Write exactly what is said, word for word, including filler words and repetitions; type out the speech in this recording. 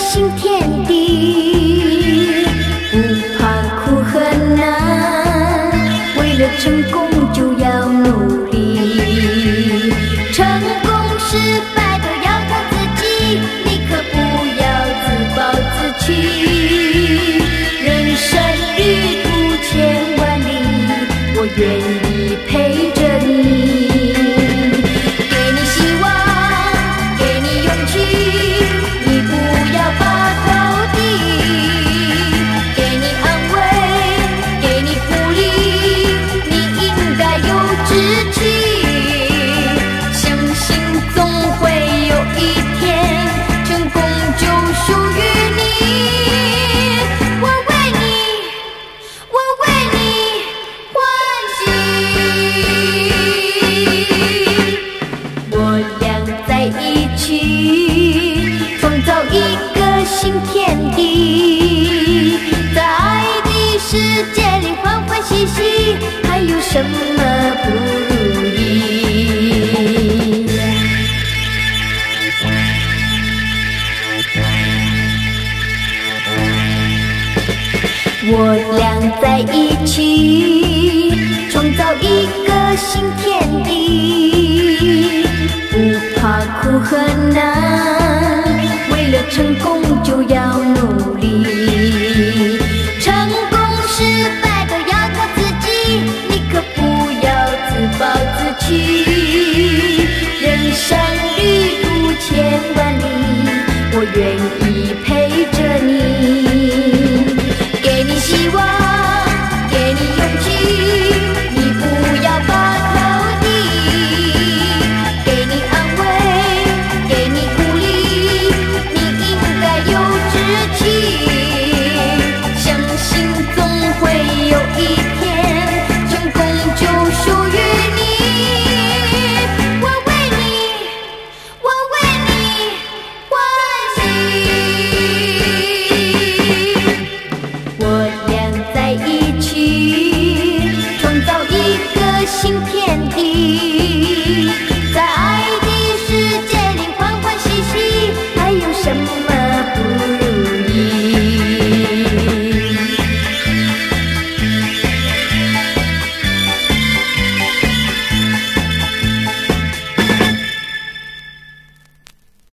新天地，不怕苦和难，为了成功就要努力。成功失败都要靠自己，你可不要自暴自弃。人生旅途千万里，我愿意陪着你。 新天地，在爱的世界里欢欢喜喜，还有什么不如意？我俩在一起，创造一个新天地，不怕苦和难。 为了成功就要努力，成功失败都要靠自己，你可不要自暴自弃。人生旅途千万里，我愿意陪着你，给你希望，给你勇气，你不要把头低，给你安慰，给你鼓励。 相信总会有一天，成功就属于你。我为你，我为你欢喜。我俩在一起，创造一个新天地，在爱的世界里欢欢喜喜，还有什么？